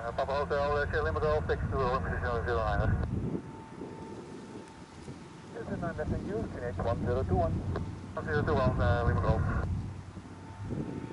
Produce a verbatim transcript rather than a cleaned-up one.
Papa Hotel, uh, Sierra Lima Golf, taxi to Lima Position zero nine. This is nine, left and you, connect one zero two one. one zero two one, uh, Lima Golf.